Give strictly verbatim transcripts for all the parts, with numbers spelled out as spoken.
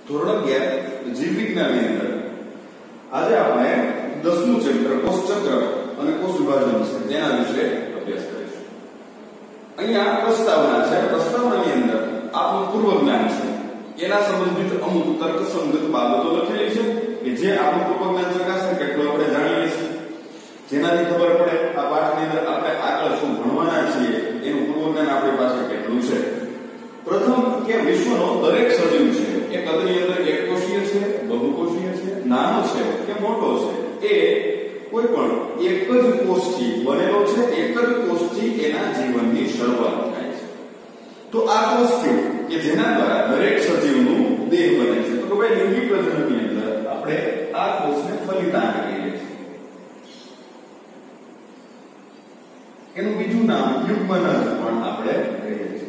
ધોરણ અગિયાર જીવ વિજ્ઞાનની અંદર આજે આપણે દસમું ચેપ્ટર કોષ ચક્ર અને કોષ વિભાજન છે તેના વિશે અભ્યાસ કરીશું. અહીંયા પ્રસ્તાવના છે. પ્રસ્તાવનાની અંદર આપણું પૂર્વ જ્ઞાન છે, એના સંબંધિત અમુક તર્કસંગત બાબતો લખેલી છે કે જે આપણું પૂર્વ જ્ઞાન ચકાસે કેટલું આપણે જાણીએ છીએ, જેનાથી ખબર પડે આ પાઠની અંદર આપણે આગળ શું ભણવાના છીએ, એનું પૂર્વ જ્ઞાન આપણી પાસે કેટલું છે. પ્રથમ કે વિશ્વનો દરેક સજીવ છે એ કદની અંદર એકકોષીય છે, બહુકોષીય છે, નાનો છે કે મોટો છે, એ કોઈ પણ એક જ કોષથી બનેલો છે. એક જ કોષથી એના જીવનની શરૂઆત થાય છે. તો આ કોષ કયો કે જેના દ્વારા દરેક સજીવનું દેહ બને છે? તો ભાઈ લિંગી પ્રજનનની અંદર આપણે આ કોષને ફલિતાંડ કહીએ છીએ. એનું બીજું નામ યુગ્મનજ પણ આપણે કહીએ છીએ.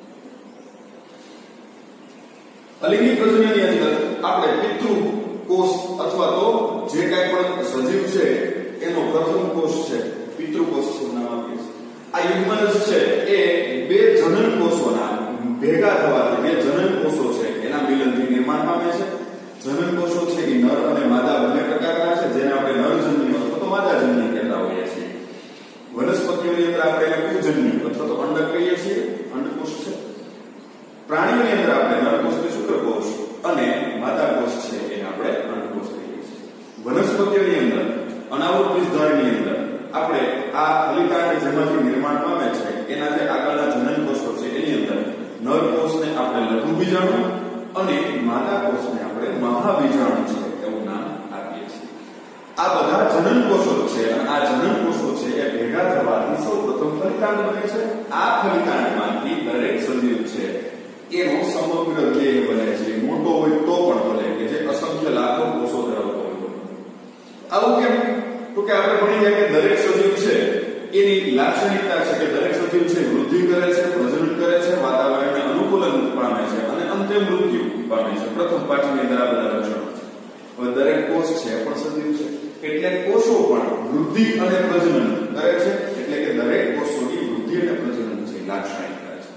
અલિંગી પ્રજનનની અંદર આપણે પિતૃ કોષ અથવા તો જે કાંઈ પણ સજીવ છે એનો પ્રથમ કોષ છે પિતૃ કોષ છે નામ આપીએ છીએ. આ યુગ્મનજ છે એ બે જનન કોષોના ભેગા થવાથી બે જનન કોષો છે એના મિલનથી નિર્માણ પામે છે. જનન કોષો છે એ નર અને માદા બંને પ્રકારના છે, જેને આપણે નરજન્ય અથવા તો માદાજન્ય કહેતા હોઈએ છીએ. વનસ્પતિઓની અંદર આપણે એને કુજન્ય અથવા તો અંડક કહીએ છીએ, અંડકોષ છે. પ્રાણીઓની અંદર આપણે નરકોષ કે શુક્રકોષ અને માદાકોષ છે એને આપણે અંડકોષ કહીએ છીએ. વનસ્પતિઓની અંદર અનાવૃત બીજધારીની અંદર આપણે આ ફલિતાંડ જેમાંથી નિર્માણ પામે છે એના જે આગળના જનન કોષો છે એની અંદર નરકોષને આપણે લઘુ બીજાણુ અને માદાકોષને આપણે મહાબીજાણુ છે એવું નામ આપીએ છીએ. આ બધા જનન કોષો છે અને આ જનન કોષો છે એ ભેગા થવાથી સૌપ્રથમ ફલિતાંડ બને છે. આ ફલિતાંડમાંથી દરેક સજીવ છે એનો સમગ્ર દેહ બને છે. મોટો હોય તો પણ ભલે કે જે અસંખ્ય લાખો કોષો ધરાવતો હોય. આવું કેમ? તો કે આપણે ભણી ગયા કે દરેક સજીવ છે એની લાક્ષણિકતા છે કે દરેક સજીવ છે વૃદ્ધિ કરે છે, પ્રજનન કરે છે, વાતાવરણને અનુકૂલન પામે છે અને અંતે મૃત્યુ પામે છે. પ્રથમ પાઠની અંદર આ બધા લક્ષણો છે. હવે દરેક કોષ છે પણ સજીવ છે એટલે કોષો પણ વૃદ્ધિ અને પ્રજનન કરે છે, એટલે કે દરેક કોષોની વૃદ્ધિ અને પ્રજનન છે લાક્ષણિકતા છે.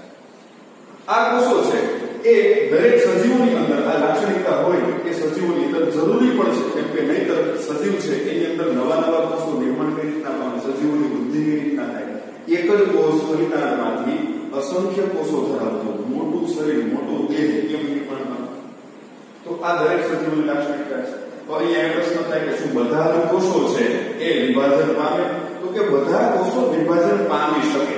આ કોષો છે એ દરેક સજીવોની અંદર આ લાક્ષણિકતા હોય કે સજીવોની અંદર જરૂરી પણ છે, કેમ કે નહીતર સજીવ છે એની અંદર નવા નવા કોષો નિર્માણ કઈ રીતના પામે, સજીવોની વૃદ્ધિ કઈ રીતના થાય. એક જ કોષ ફલિતાંડમાંથી અસંખ્ય કોષો ધરાવતું મોટું શરીર, મોટું દેહ કેમ નિર્માણ પામે? તો આ દરેક સજીવોની લાક્ષણિકતા છે. તો અહીંયા એ પ્રશ્ન થાય કે શું બધા જ કોષો છે એ વિભાજન પામે? તો કે બધા કોષો વિભાજન પામી શકે,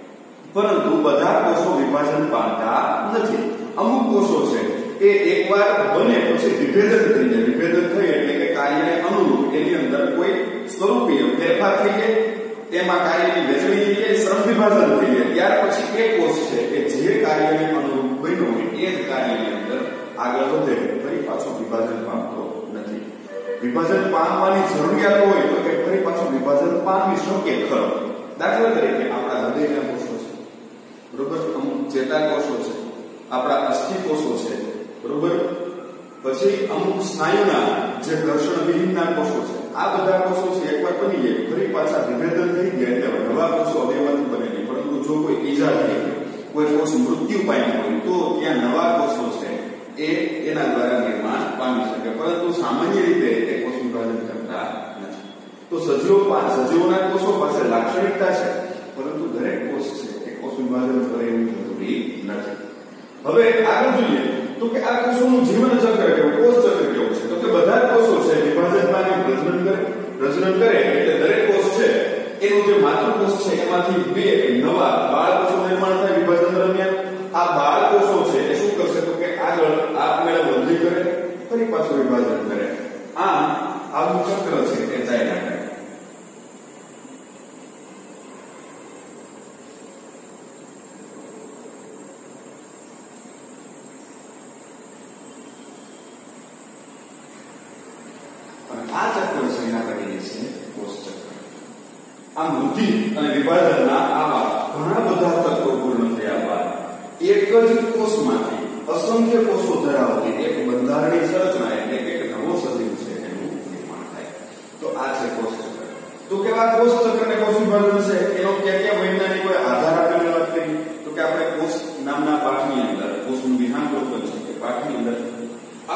પરંતુ બધા કોષો વિભાજન પામતા નથી. અમુક કોષો છે એ એકવાર બને પછી વિભેદન થઈ જાય. વિભેદન થઈ એટલે કે કાર્યને અનુરૂપ એની અંદર કોઈ સ્વરૂપીય ફેરફાર થઈ જાય, તેમાં કાર્યની વહેંચણી થઈ જાય, શ્રમ વિભાજન થઈ જાય. ત્યાર પછી એ કોષ છે કે જે કાર્યને અનુરૂપ બન્યો હોય એ જ કાર્યની અંદર આગળ વધે, ફરી પાછો વિભાજન પામતો નથી. વિભાજન પામવાની જરૂરિયાત હોય તો કે ફરી પાછો વિભાજન પામી શકે ખરો. દાખલા તરીકે આપણા હૃદયના કોષો છે, બરોબર, અમુક ચેતાકોષો છે, આપણા અસ્થિકોષો છે, બરોબર, પછી અમુક સ્નાયુના જે ઘર્ષણ વિહીનના કોષો છે. આ બધા કોષો છે એકવાર બની જાય ફરી પાછા વિભેદન થઈ ગયા એટલે નવા કોષો અવયવથી બને નહીં. પરંતુ જો કોઈ ઈજા થઈ ગઈ, કોઈ કોષ મૃત્યુ પામ્યો હોય તો ત્યાં નવા કોષો છે એ એના દ્વારા નિર્માણ પામી શકે, પરંતુ સામાન્ય રીતે એ કોષ વિભાજન કરતા નથી. તો સજીવો સજીવોના કોષો પાસે લાક્ષણિકતા છે, પરંતુ દરેક કોષ છે એ કોષ વિભાજન કરે એવું જરૂરી નથી. હવે આગળ જોઈએ તો કે આ કોષોનું જીવન ચક્ર કેવું, કોષ ચક્ર કેવું છે? તો કે બધા કોષો છે વિભાજન પામી પ્રજનન કરે. પ્રજનન કરે એટલે દરેક કોષ છે એનું જે માતૃકોષ છે એમાંથી બે નવા બાળ કોષો નિર્માણ થાય વિભાજન દરમિયાન. આ બાળ કોષો છે એ શું કરશે? તો કે આગળ આપમેળે વૃદ્ધિ કરે, ફરી પાછું વિભાજન કરે. આમ આવું ચક્ર છે એ ચાલ્યા કરે. આ ચક્ર છે એના કહીએ છીએ કોષ ચક્ર. આમ વૃદ્ધિ અને વિભાજનના આવા ઘણા બધા તત્વો પૂર્ણ થયા બાદ એક જ કોષમાંથી અસંખ્ય કોષો ધરાવતી એક બંધારણીય સંરચના એટલે કે એક નવો સજીવ છે એનું નિર્માણ થાય. તો આ છે કોષ ચક્ર. તો કેવા કોષ ચક્ર અને કોષ વિભાજન છે એનો ક્યાં ક્યાં વૈજ્ઞાનિકોએ આધાર આપીને વાત કરી? તો કે આપણે કોષ નામના પાઠની અંદર કોષનું વિહાન છે કે પાઠની અંદર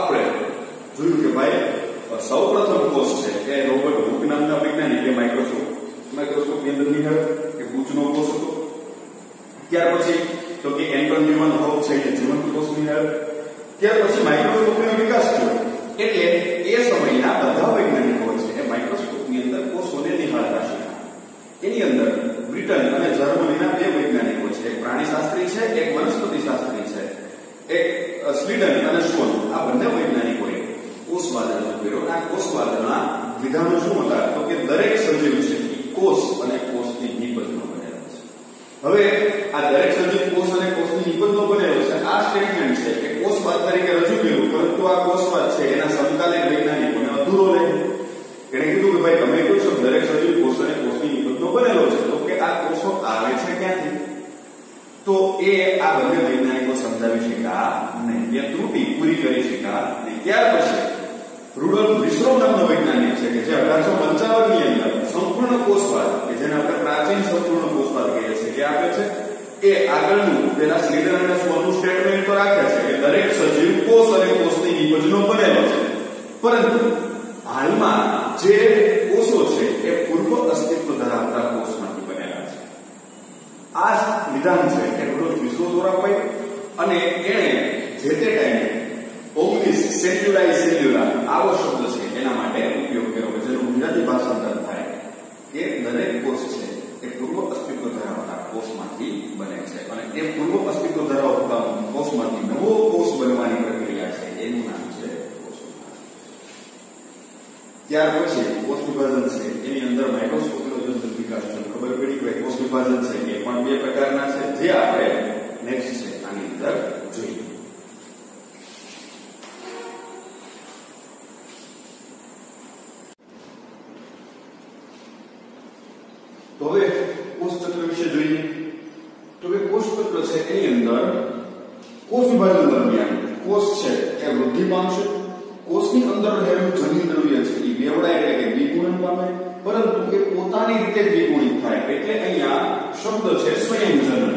સૌપ્રથમ કોષ છે એ રોબર્ટ હુક નામના વૈજ્ઞાનિકે માઇક્રોસ્કોપ માઇક્રોસ્કોપ ની અંદર નિહાળ્યો કે પૂંછનો કોષ હતો. ત્યાર પછી તો કે એન્ટોન ન્યુમન હોપ છે કે જીવંત કોષ નિહાળ્યો. ત્યાર પછી માઇક્રોસ્કોપનો વિકાસ થયો એટલે એ સમયના બધા વૈજ્ઞાનિકો છે એ માઇક્રોસ્કોપની અંદર કોષોને નિહાળતા શીખ્યા. એની અંદર બ્રિટન અને જર્મનીના બે વૈજ્ઞાનિકો છે, એક પ્રાણીશાસ્ત્રી છે, એક વનસ્પતિશાસ્ત્રી છે, એક સ્વીડન અને સ્વોન, આ બંને વૈજ્ઞાનિકોએ કોષવાદ રજૂ કર્યો. આ કોષવાદના વિધાનો શું હતા તો કે દરેક સજીવ છે કોષ અને કોષની નિપજનો બનેલો છે. હવે આ દરેક સજીવ કોષ અને કોષની નિપજનો બનેલો છે. આ સ્ટેટમેન્ટ છે કે કોષવાદ તરીકે રજૂ કર્યું, પરંતુ આ કોષવાદ છે એના સમકાલીન વૈજ્ઞાનિકોને અધૂરો લાગ્યો. એણે કીધું કે ભાઈ તમે કહો છો દરેક સજીવ કોષ અને કોષની નિપજનો બનેલો છે, તો કે આ કોષો આવે છે ક્યાંથી? તો એ આ બંને વૈજ્ઞાનિકો સમજાવી શક્યા નહીં, એ ત્રુટિ પૂરી કરી શક્યા નહીં. ત્યાર પછી રુડોલ્ફ વિસ્રોમ નામનો વૈજ્ઞાનિક છે કે જે અઢારસો પંચાવન ની અંદર સંપૂર્ણ કોષવાદ કે જેને આપણે પ્રાચીન સંપૂર્ણ કોષવાદ કહીએ છીએ એ આપે છે. એ આગળનું પેલા સ્લીડર અને સ્વોનનું સ્ટેટમેન્ટ તો રાખે છે કે દરેક સજીવ કોષ અને કોષની નિપજનો બનેલો છે, પરંતુ હાલમાં જે કોષો છે એ પૂર્વ અસ્તિત્વ ધરાવતા કોષમાંથી બનેલા છે. આ વિધાન છે કે રુડોલ્ફ વિસ્રોમ દ્વારા અપાયું અને એણે જે તે ટાઈમે ઓગણીસ સેલ્યુલાઈ સેલ્યુલા આવો શબ્દ છે એના માટે ઉપયોગ કર્યો, જેનું ગુજરાતી ભાષાંતર થાય કે દરેક કોષ છે એ પૂર્વ અસ્તિત્વ ધરાવતા કોષમાંથી બને છે અને એ પૂર્વ અસ્તિત્વ ધરાવતા કોષમાંથી નવો કોષ બનવાની પ્રક્રિયા છે એનું નામ છે કોષ વિભાજન. ત્યાર પછી કોષ વિભાજન છે એની અંદર માઇક્રોસ્કોપનો જો વિકાસ છે ખબર પડી કે કોષ વિભાજન છે એ પણ બે પ્રકારના છે, જે આપણે નેક્સ્ટ છે આની અંદર જોઈએ. તો હવે કોષ ચક્ર વિશે જોઈએ તો કે કોષ ચક્ર છે એની અંદર કોષ વિભાજન દરમિયાન કોષ છે એ વૃદ્ધિ પામશે. કોષની અંદર રહેલું જનીન દ્રવ્ય છે એ બેવડાય એટલે કે દ્વિગુણન પામે, પરંતુ એ પોતાની રીતે દ્વિગુણિત થાય એટલે અહીંયા શબ્દ છે સ્વયંજનન.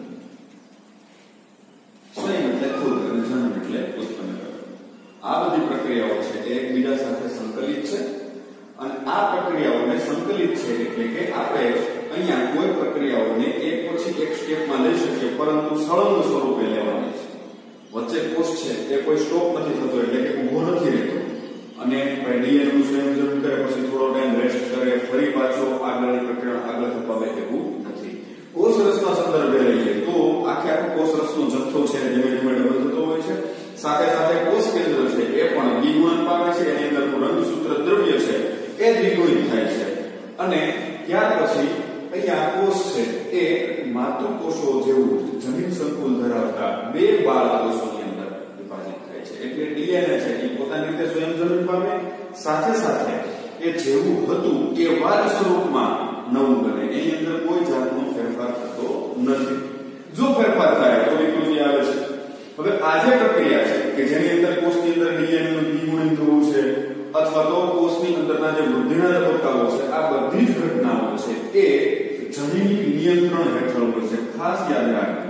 સ્વયં એટલે ખુદ અને જનન એટલે ઉત્પન્ન કરવું. આ બધી પ્રક્રિયાઓ છે એ એકબીજા સાથે સંકલિત છે અને આ પ્રક્રિયાઓને સંકલિત છે એટલે કે આપણે અહીંયા કોઈ પ્રક્રિયાઓને એક પછી એક સ્ટેપમાં લઈ શકીએ, પરંતુ સળંગ સ્વરૂપે લેવાની છે. વચ્ચે કોષ છે એ કોઈ સ્ટોપ નથી થતો એટલે કે ઊભો નથી રહેતો અને ડીએનએ નું સંયોજન કરે પછી થોડો ટાઈમ રેસ્ટ કરે ફરી પાછો આગળની પ્રક્રિયા આગળ ધપાવે એવું નથી. કોષ રસના સંદર્ભે લઈએ તો આખે આખો કોષ રસનો જથ્થો છે ધીમે ધીમે ડબલ થતો હોય છે. સાથે સાથે કોષ કેન્દ્ર છે એ પણ દ્વિગુણન પામે છે, એની અંદરનું રંગસૂત્ર દ્રવ્ય છે એ દ્વિગુણિત થાય છે અને ત્યાર પછી અહીંયા કોષ છે એ માતૃકોષો જેવું જનીન સંકુલ ધરાવતા બે બાળ કોષોની અંદર વિભાજિત થાય છે. એટલે ડીએનએ છે એ પોતાની રીતે સ્વયંજનન પામે, સાથે સાથે એ જેવું હતું એ વાર સ્વરૂપમાં નવું બને, એની અંદર કોઈ જાતનો ફેરફાર થતો નથી. જો ફેરફાર થાય તો વિકૃતિ આવે છે. હવે આ જે પ્રક્રિયા છે કે જેની અંદર કોષની અંદર ડીએનએ નું દ્વિગુણન થવું છે અથવા તો કોષની અંદરના જે વૃદ્ધિના તબક્કાઓ છે આ બધી જ ઘટનાઓ છે એ જનીનિક નિયંત્રણ હેઠળ હોય છે. ખાસ યાદ રાખજો.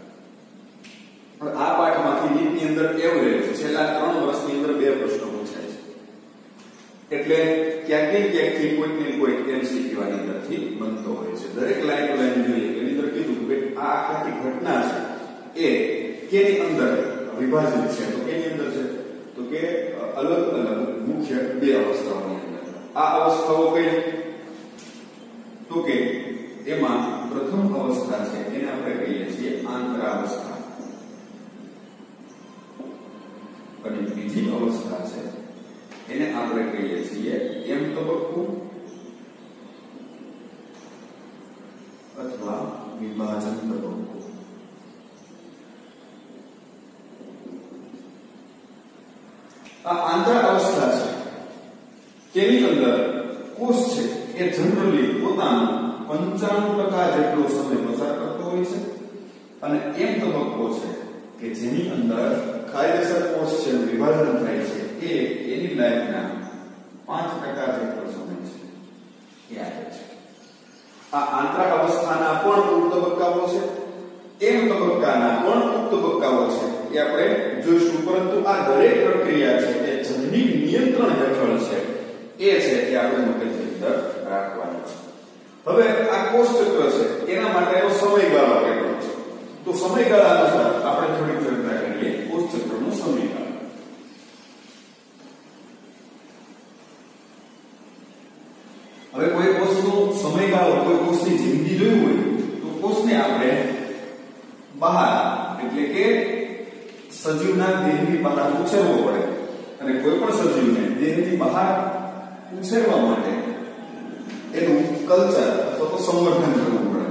આ પાઠમાંથી નીટની અંદર એવરેજ છેલ્લા ત્રણ વર્ષની અંદર બે પ્રશ્નો પૂછાય છે એટલે ક્યાંક ને ક્યાંકથી કોઈક ને કોઈક એમસીક્યુ આની અંદરથી બનતો હોય છે. દરેક લાઈન લાઈન જોઈએ એની અંદર કીધું કે આ આખી ઘટના છે એ કેની અંદર વિભાજિત છે તો કેની અંદર છે તો કે અલગ અલગ મુખ્ય બે અવસ્થાઓની અંદર. આ અવસ્થાઓ કઈ તો કે એમાં પ્રથમ અવસ્થા છે એને આપણે કહીએ છીએ આંતરાવસ્થા અને બીજી અવસ્થા છે એને આપણે કહીએ છીએ એમ તબક્કો અથવા વિભાજન તબક્કો. આ આંતરાવસ્થા છે તેની અંદર કોષ છે એ જનરલી પોતાનો પંચાણું ટકા જેટલો સમય પસાર કરતો હોય છે અને એમ તબક્કો છે કે જેની અંદર કાયદેસર કોષ છે વિભાજન થાય છે એ એની લાઈફના પાંચ ટકા જેટલો સમય છે એ આવે છે. આ આંતરાવસ્થાના પણ ઉપ તબક્કાઓ છે, એમ તબક્કાના પણ ઉપ તબક્કાઓ છે એ આપણે જોઈશું, પરંતુ આ દરેક પ્રક્રિયા છે એ જનીન નિયંત્રણ હેઠળ છે એ છે એ આપણે મગજની અંદર રાખવાનું છે. હવે આ કોષ ચક્ર છે એના માટેનો સમયગાળો કેટલો છે તો સમયગાળા અનુસાર આપણે થોડી ચર્ચા કરીએ કોષ ચક્રનો સમયગાળો. હવે કોઈ કોષનો સમયગાળો કોઈ કોષની જિંદગી જોઈ હોય તો કોષને આપણે બહાર એટલે કે સજીવના દેહની બહાર ઉછેરવો પડે અને કોઈ પણ સજીવને દેહની બહાર ઉછેરવા માટે એનું કલ્ચર અથવા તો સંવર્ધન કરવું પડે.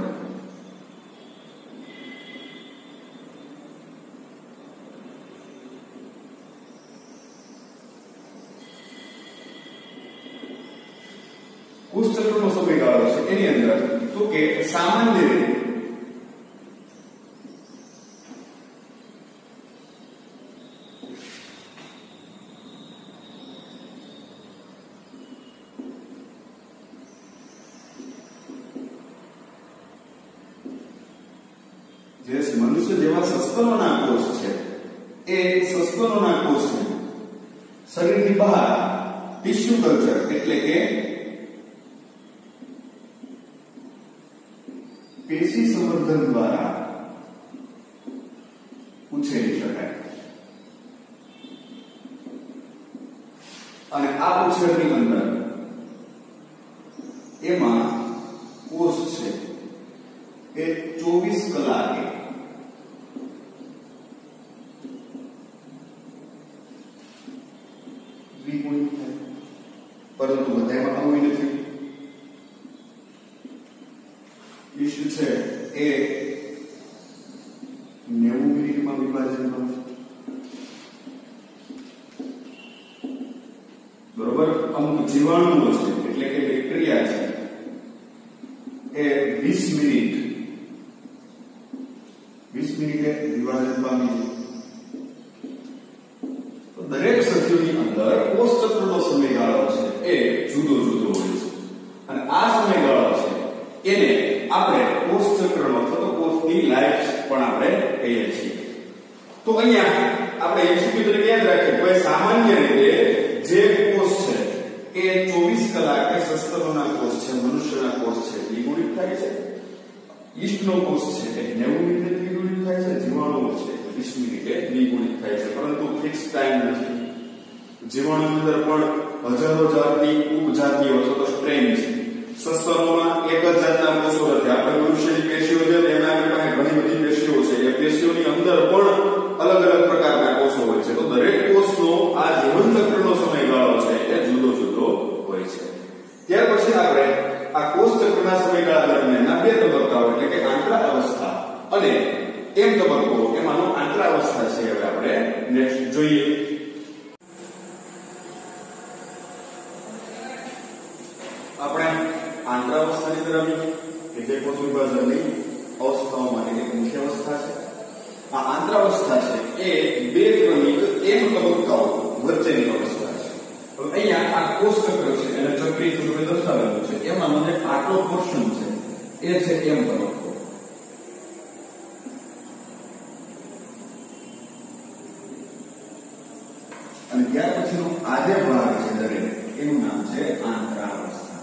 કોષ ચક્રનો સમયગાળો છે એની અંદર તો કે સામાન્ય રીતે જે મનુષ્ય જેવા સસ્તનોના કોષ છે એ સસ્તનોના કોષને શરીરની બહાર ટિશ્યુ કલ્ચર એટલે કે પેશી સંવર્ધન દ્વારા ઉછેરી શકાય અને આ ઉછેરની અંદર એમાં કોષ છે એ ચોવીસ કલાકે દ્વિગુણિત થાય પરંતુ બધામાં આવું નથી. ઈસ્ટ છે એ નેવું મિનિટમાં વિભાજન પામે બરોબર. અમુક જીવાણુઓ છે એટલે કે બેક્ટેરિયા છે એ વીસ મિનિટ વીસ મિનિટે વિભાજન પામી છે. તો દરેક સજીવની અંદર કોષ ચક્રનો સમયગાળો છે એ જુદો જુદો હોય છે અને આ સમયગાળો છે એને આપણે કોષ ચક્રનો અથવા તો કોષની લાઈફ પણ આપણે કહીએ છીએ. તો અહીંયા આપણે એમસીક્યુ તરીકે યાદ રાખીએ કે સામાન્ય રીતે જે કોષ છે એ ચોવીસ કલાકે સસ્તનોના કોષ છે મનુષ્યના કોષ છે દ્વિગુણિત થાય છે. ઈસ્ટનો કોષ છે એ નેવું મિનિટે દ્વિગુણિત થાય છે. જીવાણુઓ છે વીસ મિનિટે દ્વિગુણિત થાય છે પરંતુ ફિક્સ ટાઈમ નથી. જીવાણુની અંદર પણ હજારો જાતની ઉપજાતિઓ અથવા તો સ્ટ્રેન છે. સસ્તનોમાં એક જ જાતના કોષો નથી. આપણે મનુષ્યની પેશીઓ છે એના પાસે ઘણી બધી પેશીઓ છે. એ પેશીઓની અંદર પણ અલગ અલગ પ્રકારના કોષો હોય છે. તો દરેક કોષનો આ જીવન ચક્રનો સમયગાળો છે એ જુદો જુદો હોય છે. ત્યાર પછી આપણે આ કોષ ચક્રના સમયગાળા દરમિયાનના બે તબક્કાઓ એટલે કે આંતરાવસ્થા અને એમ તબક્કો એમાંનો આંતરાવસ્થા છે હવે આપણે નેક્સ્ટ જોઈએ. આપણે આંતરાવસ્થાની તરફ કે જે કોષ વિભાજનની અવસ્થાઓમાંની એક મુખ્ય અવસ્થા છે. આ આંતરાવસ્થા છે એ બે ક્રમિક એમ તબક્કાઓ વચ્ચેની અવસ્થા છે. હવે અહીંયા આ કોષ ચક્ર છે એને ચક્રીય સ્વરૂપે દર્શાવેલું છે. એમાં મને આટલો પોર્શન છે એ છે એમ તબક્કો. અને ત્યાર પછીનો આ જે ભાગ છે દરેક એનું નામ છે આંતરાવસ્થા.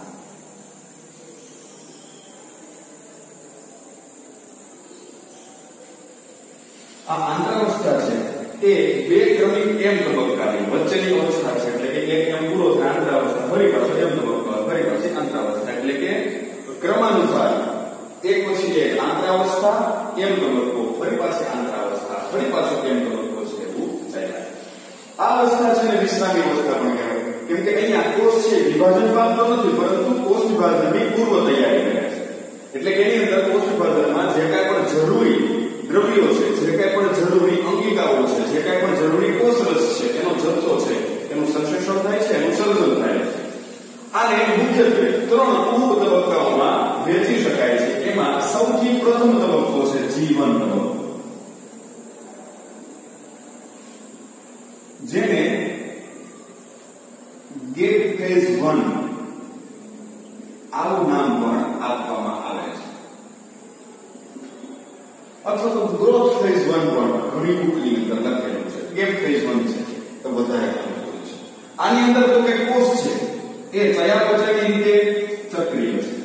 આ આંતરાવસ્થા છે એ બે ક્રમિક એમ તબક્કાની વચ્ચેની અવસ્થા છે. એટલે કે એક એમ પૂરો થાય આંતરાવસ્થા ફરી પાછો એમ તબક્કો ફરી પાછી આંતરાવસ્થા એટલે કે ક્રમાનુસાર એક પછી એક આંતરાવસ્થા એમ તબક્કો ફરી પાછી આંતરાવસ્થા ફરી પાછો એમ તબક્કો છે એવું ચાલ્યા. આ અવસ્થા છે ને વિશ્રામી અવસ્થા પણ કહેવાય. કેમ કે અહીંયા કોષ છે વિભાજન પામતો નથી પરંતુ કોષ વિભાજનની પૂર્વ તૈયારી કરે છે. એટલે કે એની અંદર કોષ વિભાજનમાં જે કાંઈ પણ જરૂરી દ્રવ્યો છે જે કાંઈ પણ જરૂરી અંગિકાઓ છે જે કાંઈ પણ જરૂરી કોષરસ છે એનો જથ્થો છે એનું સંશ્લેષણ થાય છે એનું સર્જન થાય છે. આને મુખ્યત્વે ત્રણ ઉપ તબક્કાઓમાં વહેંચી શકાય છે. એમાં સૌથી પ્રથમ તબક્કો છે જીવન તબક્કો જેને ગેટ ફેઝ વન આવું નામ પણ આપવામાં આવે છે અથવા તો ગ્રોથ ફેઝ વન પણ ઘણી બુકની અંદર લખેલું છે. ગેટ ફેઝ વન છે તો વધારે છે. આની અંદર તો કે કોષ છે એ ચયાપચયની રીતે સક્રિય છે.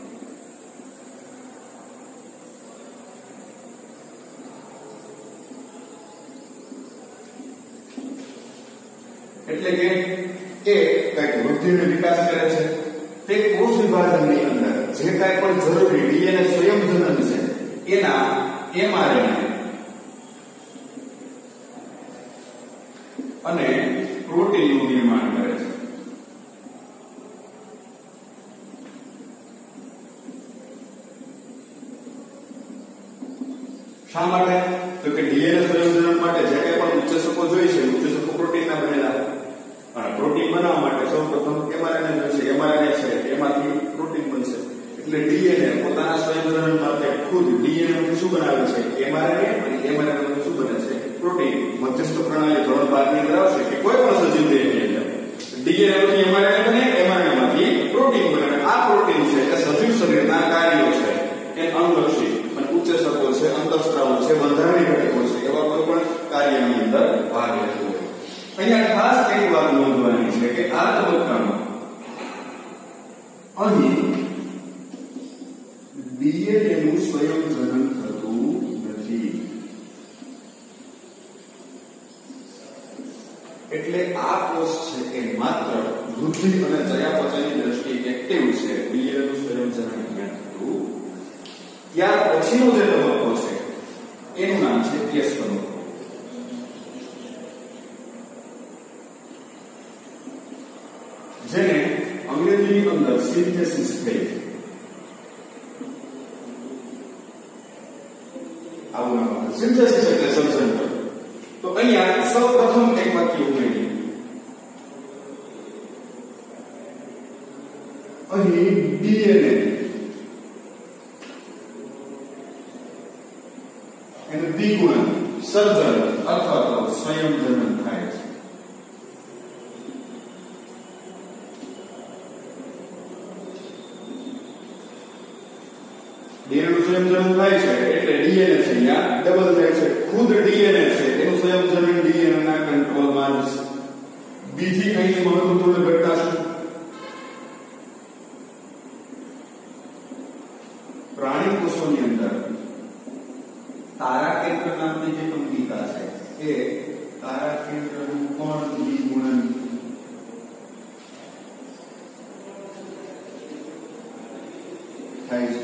એટલે કે એ કઈક વૃદ્ધિનો વિકાસ કરે છે. તે કોષ વિભાજનની અંદર જે કાંઈ પણ જરૂરી ડીએનએ સંયોજન છે એના એમઆરએનએ અને પ્રોટીનનું નિર્માણ કરે છે. શા માટે? તો કે ડીએનએ સંયોજન માટે જે કાંઈ પણ ઉત્સેચકો જોઈએ છે, ઉત્સેચકો પ્રોટીનના બનેલા, અને પ્રોટીન બનાવવા માટે સૌપ્રથમ એમઆરએનએ જોઈશે. એમઆરએનએ છે એમાંથી પ્રોટીન બનશે. એટલે ડીએનએ પોતાના સંયોજન માટે ખુદ ડીએનએ માંથી શું બનાવે છે? એમઆરએનએ. અને એમઆરએનએ માંથી શું બને છે? પ્રોટીન. મધ્યસ્થ પ્રણાલી ધોરણ બાર ની અંદર આવશે કે કોઈ પણ સજીવ દેહની અંદર ડીએનએ માંથી એમઆરએનએ બને, એમઆરએનએ માંથી પ્રોટીન બને. આ પ્રોટીન છે એ સજીવ શરીરના કાર્યો છે એ અંગલક્ષી અને ઉત્સેચકો છે, અંતઃસ્ત્રાવો છે, બંધારણીય ઘટકો છે, એવા કોઈ પણ કાર્યની અંદર ભાગ લેતો હોય. અહીંયા ખાસ એક વાત નોંધવાની છે કે આ તબક્કામાં અહીં ડીએનએ નું સંયોજન થતું નથી. એટલે આ કોષ છે એ માત્ર વૃદ્ધિ અને ચયાપચયની દ્રષ્ટિએ એક્ટિવ છે. ડીએનએ નું સંયોજન અહીંયા થતું. ત્યાર પછીનો જે તબક્કો છે એનું નામ છે કેસ તબક્કો. જેને અંગ્રેજીની અંદર સિન્થેસિસ ફેઝ આવું નામ છે. સિન્થેસિસ એટલે સર્જન. તો અહીંયા સૌપ્રથમ એક વાક્ય ઉમેરીએ. અહીં ડીએનએ એનું દ્વિગુણન સર્જન અથવા તો સંયોજન થાય છે. ડીએનએ નું સંયોજન થાય છે એટલે ડીએનએ છે અહીંયા ડબલ થાય છે. ખુદ ડીએનએ છે એનું સંયોજન ડીએનએ ના કંટ્રોલમાં જ છે. બીજી કઈ મહત્વપૂર્ણ ઘટના છે? પ્રાણી કોષોની અંદર તારા કેન્દ્ર નામની જે તંત્રિકા છે એ તારા કેન્દ્રનું પણ દ્વિગુણન થાય છે.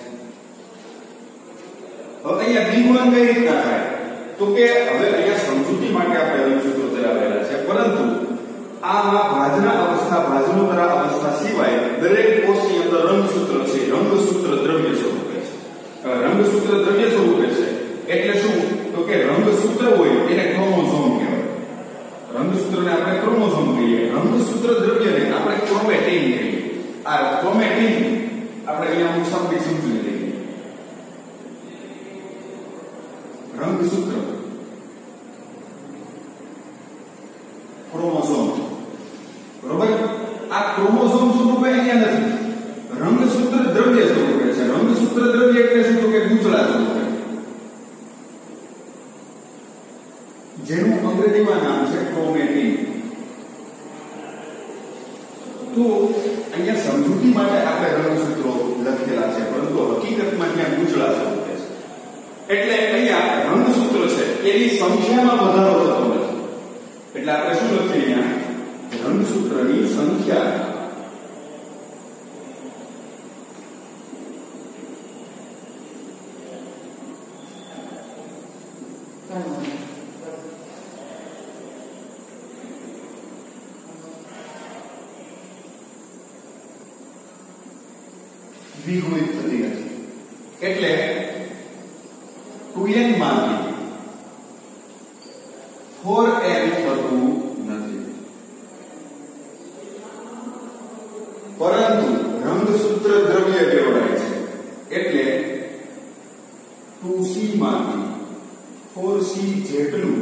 હવે અહીંયા દ્વિગુણન કઈ રીતના થાય? તો કે હવે અહીંયા સમજૂતી માટે આપણે રંગસૂત્રો ધરાવેલા છે, પરંતુ આમાં ભાજના અવસ્થા, ભાજનોત્તરા અવસ્થા સિવાય દરેક કોષની અંદર રંગસૂત્ર છે. રંગસૂત્ર દ્રવ્ય સ્વરૂપે છે. રંગસૂત્ર દ્રવ્ય સ્વરૂપે છે એટલે શું? તો કે રંગસૂત્ર હોય એને ક્રોમોઝોમ કહેવાય. રંગસૂત્રને આપણે ક્રોમોઝોમ કહીએ. રંગસૂત્ર દ્રવ્યને આપણે ક્રોમેટીન કહીએ. આ ક્રોમેટીન આપણે અહીંયા અમુક શબ્દ સમજી લઈએ. રંગસૂત્ર, ક્રોમોઝોમ, બરોબર? આ ક્રોમોઝોમ સ્વરૂપે અહીંયા નથી, રંગસૂત્ર દ્રવ્ય સ્વરૂપે છે. રંગસૂત્ર દ્રવ્ય એટલે શું? તો કે ગૂંચળા સ્વરૂપે, જેનું અંગ્રેજીમાં નામ છે ક્રોમેટીન. તો અહીંયા સમજૂતી માટે આપણે રંગસૂત્રો લખેલા છે, પરંતુ હકીકતમાં ત્યાં ગૂંચળા સ્વરૂપે છે. એટલે અહીંયા રંગસૂત્ર છે એની સંખ્યામાં વધારો થતો નથી. એટલે આપણે શું લખીએ અહીંયા? રંગસૂત્રની સંખ્યા દ્વિગુણિત થતી નથી. એટલે ટુ એન માંથી ફોર એન થતું નથી. પરંતુ રંગસૂત્ર દ્રવ્ય કેવડાય છે એટલે ટુ સી માંથી ફોર સી જેટલું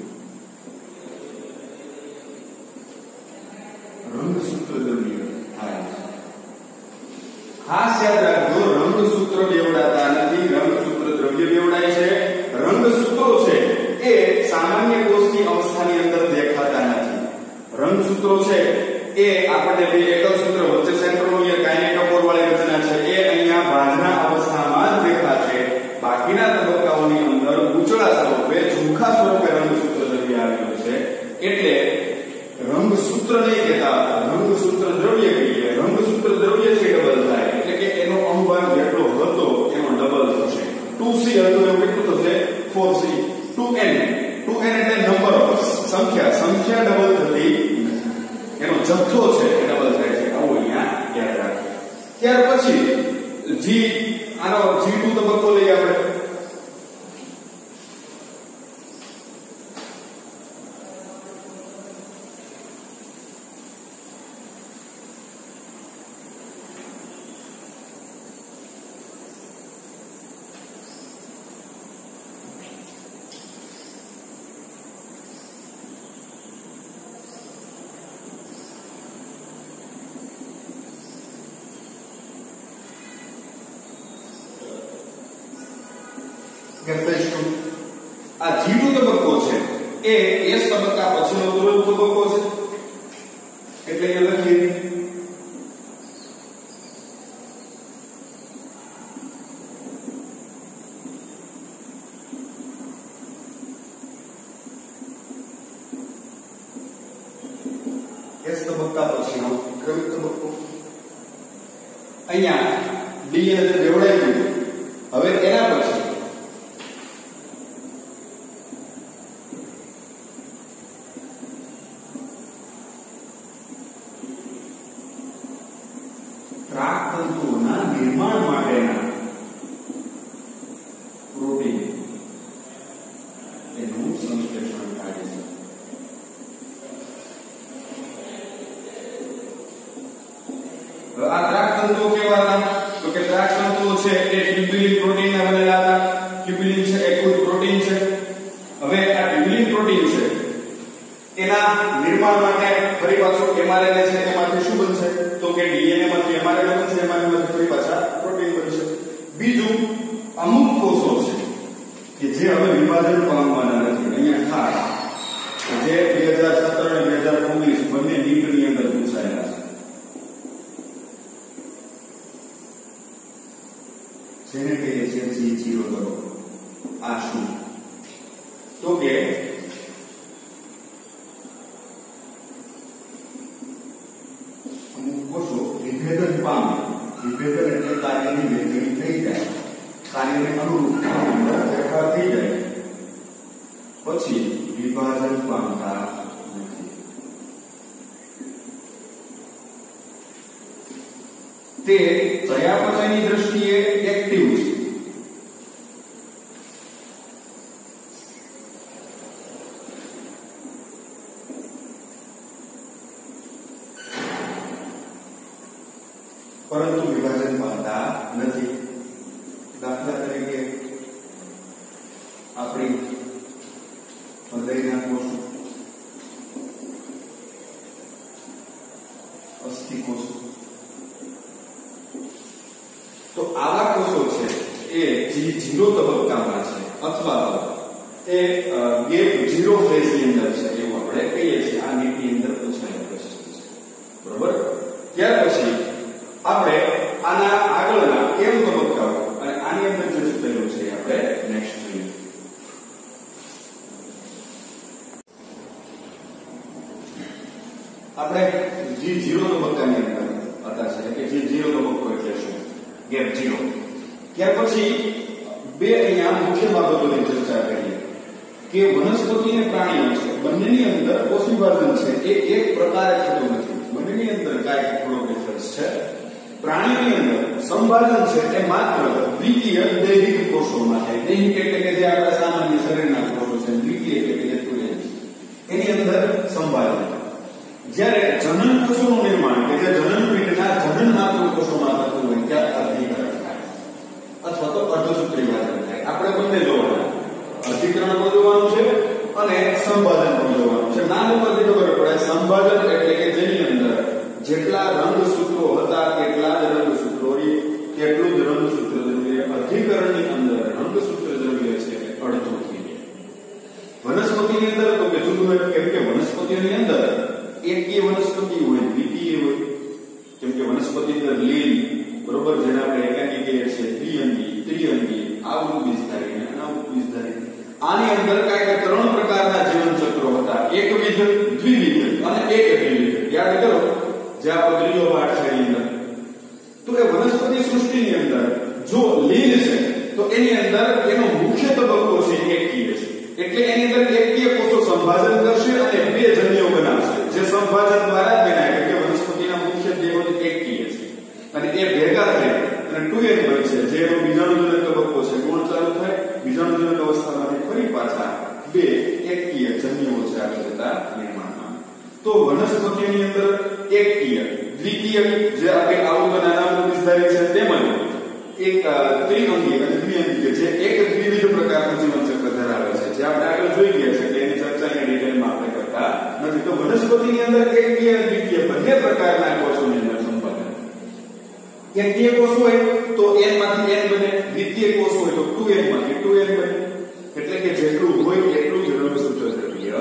રંગસૂત્ર દ્રવ્ય થાય છે. ખાસ યાદ રાખજો, રંગસૂત્ર બેવડાતા નથી, રંગસૂત્ર દ્રવ્ય બેવડાય છે. રંગસૂત્રો છે એ સામાન્ય કોષની અવસ્થાની અંદર દેખાતા નથી. રંગસૂત્રો છે એ આપણને બે એકલ સૂત્ર વચ્ચે સેન્ટ્રોમિયર કાઇનેટોકોર વાળી રચના છે એ અહીંયા બાજના અવસ્થામાં જ દેખાશે. બાકીના તબક્કાઓની અંદર ગૂંચળા સ્વરૂપે ઝુમખા સ્વરૂપે રંગસૂત્ર દ્રવ્ય આવેલું છે. એટલે રંગસૂત્ર નહીં કહેતા, રંગસૂત્ર દ્રવ્ય કહીએ. રંગસૂત્ર દ્રવ્ય છે ડબલ થાય એટલે કે એનો અનુભાગ જેટલો હતો એનો ડબલ થશે. ટુ સી હતું એવું કેટલું થશે? Four C. Two N two N એટલે નંબર ઓફ સંખ્યા, સંખ્યા ડબલ થતી એનો જથ્થો છે એ ડબલ થાય છે. આવું અહીંયા યાદ રાખો. ત્યાર પછી જી આનો જી ટુ તબક્કો લઈએ આપણે. આ જી ટુ તબક્કો છે એ એસ તબક્કા પછીનો તુરંત તબક્કો છે. એટલે કે લખીએ એસ તબક્કા પછીનો ક્રમિક તબક્કો. અહીંયા ડી ને જોડાઈ ગયું. હવે એના પછી તંતુઓના નિર્માણ માટેના પ્રોટીન એનું સંશ્લેષણ થાય છે. આ ત્રાકતંતુઓ કેવા હતા? તો કે ત્રાકતંતુઓ છે એ ટ્યુબ્યુલિન પ્રોટીનના બનેલા હતા. ટ્યુબ્યુલિન છે એ કોઈ પ્રોટીન છે. હવે આ ટ્યુબ્યુલિન પ્રોટીન છે એના નિર્માણ માટે ફરી પાછું એમઆરએનએ છે એમાંથી શું બનશે? તો કે ડીએનએ માંથી એમઆરએનએ બનશે, એમઆરએનએ માંથી ફરી પાછા પ્રોટીન બનશે. બીજું અમુક કોષો છે કે જે હવે વિભાજન પામવાના નથી. અહીંયા ખાસ જે બે હજાર સત્તર અને બે હજાર ઓગણીસ બંને નીટની અંદર પૂછાયેલા છે. જેને કહીએ છીએ જી જીરો તબક્કો. આ શું? તો કે વિભેદન પામે. વિભેદન એટલે કાર્યની વહેંચણી થઈ જાય, કાર્યને અનુરૂપ ફેરફાર થઈ જાય પછી વિભાજન પામતા નથી. તે ચયાપચયની દ્રષ્ટિએ એક્ટિવ છે. પરંતુ વિભાજન પામતા નથી. દાખલા તરીકે આપણી હૃદયના કોષો, અસ્થિ કોષો, તો આવા કોષો છે એ જી જીરો તબક્કામાં છે અથવા એ ગેપ જીરો ફેઝની અંદર છે એવું આપણે કહીએ છીએ. આ નીતિની અંદર પૂછાયેલો પ્રશ્ન છે. બરોબર. ત્યાર પછી આપણે આના આગળના એમ તબક્કાઓ અને આની અંદર જે સૂચવેલું છે આપણે નેક્સ્ટ જોઈએ. આપણે જી જીરો તબક્કાની અંદર હતા છે કે જી જીરો તબક્કો એટલે શું? Gap zero. ત્યાર પછી બે અહીંયા મુખ્ય બાબતોની ચર્ચા કરીએ કે વનસ્પતિ અને પ્રાણીઓ છે બંનેની અંદર કોષ વિભાજન છે એ એક પ્રકારે થતું નથી. બંનેની અંદર કાંઈક થોડો ડિફરન્સ છે. પ્રાણીઓની અંદર સંભાજન છે એ માત્ર દ્વિતીય દૈહિક કોષોમાં થાય. દૈહિક એટલે કે જે આપણા સામાન્ય શરીરના કોષો છે. દ્વિતીય એટલે કે એની અંદર સંભાજન. જ્યારે જનન કોષોનું નિર્માણ કે જે જનન પિંડના જનન માત્ર કોષોમાં થતું હોય ત્યાં અર્ધીકરણ થાય અથવા તો અર્ધસૂત્રી વિભાજન થાય. આપણે બંને જોવાના, અર્ધીકરણ પણ જોવાનું છે અને સંભાજન પણ જોવાનું છે. નામ ઉપરથી ખબર પડે સંભાજન એટલે કે જેની અંદર જેટલા રંગસૂત્રો હતા કેટલા જ રંગસૂત્રો કેટલું જ રંગસૂત્ર દ્રવ્ય. અર્ધીકરણની અંદર રંગસૂત્ર દ્રવ્ય છે અડધું થઈ જાય. વનસ્પતિની અંદર તો કે જુદું કેમ કે વનસ્પતિઓની અંદર એકીય વનસ્પતિ હોય, વનસ્પતિ અંદર લીલ, બરોબર, જેને આપણે એકાંગી કહીએ છીએ, દ્વિઅંગી, ત્રિઅંગી, આવૃત બીજધારી અને અનાવૃત બીજધારી. આની અંદર કાંઈક ત્રણ પ્રકારના જીવન ચક્રો હતા, એકવિધ, દ્વિવિધ અને એકદ્વિવિધ. યાદ કરો જે આપણો ત્રીજો પાઠ છે એની અંદર. તો એ વનસ્પતિ સૃષ્ટિની અંદર જો લીલ છે તો એની અંદર એનો મુખ્ય તબક્કો છે એકકીય છે. એટલે એની અંદર એકકીય કોષો સંભાજન કરશે અને બે જન્યુઓ બનાવશે, જે સંભાજન દ્વારા બન્યા, એટલે કે વનસ્પતિના મુખ્ય દેહો એકકીય છે અને એ ભેગા થઈ અને ટુ એન બનશે, જે એનો બીજાણુજનક તબક્કો છે. ગુણ ચાલુ થાય, બીજાણુજનક અવસ્થામાંથી ફરી પાછા બે એકકીય જન્યુઓ છે આગળ જતા નિર્માણમાં. તો વનસ્પતિની અંદર એકકીય, દ્વિકીય જે આપણે આવૃત અને અનાવૃત બીજધારી છે, તેમજ એક ત્રિઅંગી અને દ્વિઅંગી જે એક દ્વિવિધ પ્રકારનું જીવન ચક્ર ધરાવે છે, જે આપણે આગળ જોઈ ગયા છે કે એની ચર્ચા અહીંયા ડિટેલમાં આપણે કરતા નથી. તો વનસ્પતિની અંદર એકકીય અને દ્વિકીય બંને પ્રકારના કોષોની અંદર સંપાદન. એકકીય કોષ હોય તો n માંથી n બને, દ્વિતીય કોષ હોય તો ટુ n માંથી ટુ n બને. એટલે કે જેટલું હોય એટલું જ રંગસૂત્ર ધરાવીએ.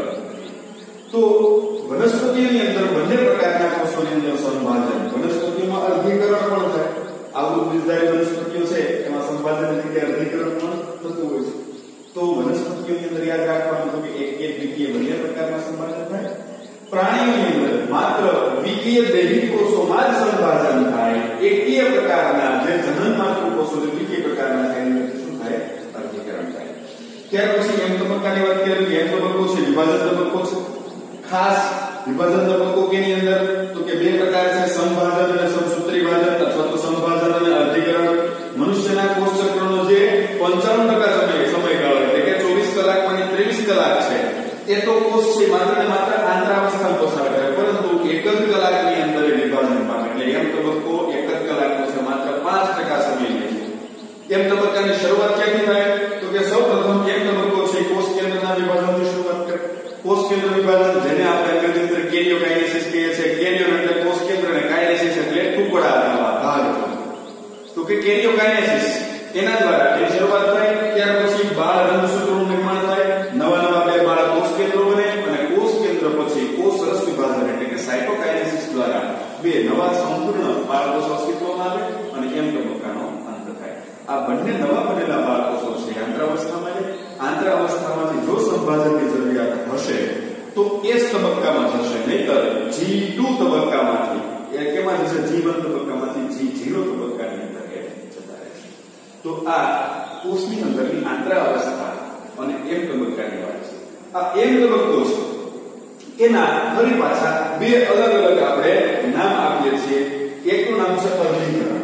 તો વનસ્પતિની અંદર બંને પ્રકારના કોષોની અંદર સંપાદન. વનસ્પતિમાં અર્ધીકરણ પણ થાય. આવૃત બીજધારી વનસ્પતિઓ છે એમાં સંપાદન રીતે અર્ધીકરણ પણ થતું હોય છે. તો વનસ્પતિઓની અંદર યાદ રાખવાનું કે એકકીય, દ્વિકીય બંને પ્રકારના સંપાદન થાય. પ્રાણીઓની અંદર માત્ર દ્વિકીય દૈહિક કોષોમાં જ સંપાદન થાય. એકકીય પ્રકારના જે જનન માત્ર કોષો છે, દ્વિકીય પ્રકારના છે, એની અંદર શું થાય? અર્ધીકરણ થાય. ત્યાર પછી એમ તબક્કાની વાત કરીએ તો એમ તબક્કો છે વિભાજન તબક્કો છે. ખાસ વિભાજન તબક્કો કેની અંદર તો કે બે પ્રકાર છે, સંભાજન અને સમસૂત્રી વિભાજન અથવા તો સંભાજન અને અર્ધીકરણ. મનુષ્યના કોષ ચક્રનો જે પંચાણું ટકા સમય સમયગાળો એટલે કે ચોવીસ કલાકમાંથી ત્રેવીસ કલાક છે એ તો કોષ છે માત્ર ને માત્ર આંતરાવસ્થામાં પસાર કરે, પરંતુ એક જ કલાકની અંદર વિભાજન પામે. એટલે એમ તબક્કો એક જ કલાકનો છે, માત્ર પાંચ ટકા સમય લે છે. એમ તબક્કાની શરૂઆત ક્યાંથી થાય તો કે સૌપ્રથમ એમ તબક્કો છે કોષ કેન્દ્રના વિભાજનથી શરૂઆત કરે. કોષ કેન્દ્ર વિભાજન જેને આપણે અંગ્રેજી અંદર કેરિયોકાઇનેસિસ કહીએ છીએ. કેરિયો એટલે કોષ કેન્દ્ર અને કાઇનેસિસ એટલે ટુકડા થવા, ભાગ. તો કે કેરિયોકાઇનેસિસ એના દ્વારા એ શરૂઆત થાય. ત્યાર પછી બાળ રંગસૂત્રોનું નિર્માણ થાય, નવા નવા બે બાળ કોષ કેન્દ્રો બને અને કોષ કેન્દ્ર પછી કોષ રસ વિભાજન એટલે કે સાયટોકાઇનેસિસ દ્વારા બે નવા સંપૂર્ણ બાળ કોષો અસ્તિત્વમાં આવે અને એમ તબક્કાનો અંત થાય. આ બંને નવા બનેલા બાળ કોષો છે આંતરાવસ્થામાં છે. આંતરાવસ્થામાંથી જો સંભાજનની જરૂરિયાત હશે તો એ જ તબક્કામાં જશે, નહીતર જી ટુ તબક્કામાંથી એ કેમાં જશે? જી વન તબક્કામાંથી જી ઝીરો તબક્કાની અંદર જતા રહેશે. તો આ કોષની અંદરની આંતરાવસ્થા અને એમ તબક્કાની વાત છે. આ એમ તબક્કો છે એના ફરી પાછા બે અલગ અલગ આપણે નામ આપીએ છીએ. એકનું નામ છે અર્ધીકરણ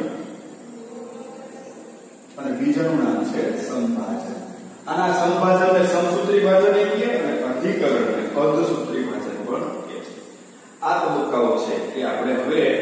અને બીજાનું નામ છે સંભાજન. આના સંભાજનને સમસૂત્રી વિભાજન કહીએ અને અર્ધીકરણને અર્ધસૂત્રી વિભાજન પણ કહે છે. આ તબક્કાઓ છે એ આપણે હવે